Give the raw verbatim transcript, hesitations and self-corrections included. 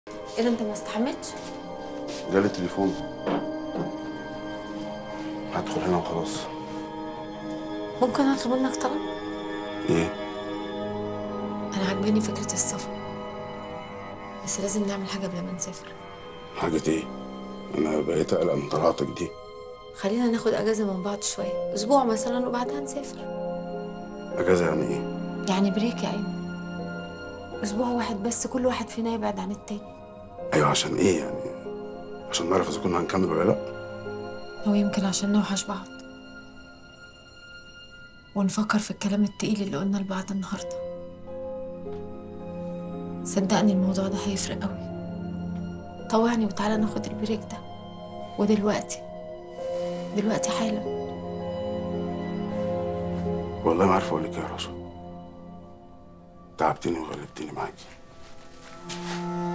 ايه ده، انت ما استحملتش؟ جالي تليفون. هدخل هنا وخلاص. ممكن اطلب منك طلب؟ ايه؟ انا عاجباني فكره السفر، بس لازم نعمل حاجه قبل ما نسافر. حاجة ايه؟ انا بقيت اقلق من طلعتك دي. خلينا ناخد اجازه من بعض شويه، اسبوع مثلا، وبعدها نسافر. اجازة يعني ايه؟ يعني بريك يا ايمن، اسبوع واحد بس، كل واحد فينا يبعد عن التاني. ايوه، عشان ايه يعني؟ عشان نعرف اذا كنا هنكمل ولا لا؟ او يمكن عشان نوحش بعض ونفكر في الكلام التقيل اللي قلنا لبعض النهارده. صدقني الموضوع ده هيفرق قوي. طوعني وتعالى ناخد البريك ده، ودلوقتي، دلوقتي حالا. والله ما عارف اقول لك ايه يا رشا. تعبتني وغلبتني معاكي.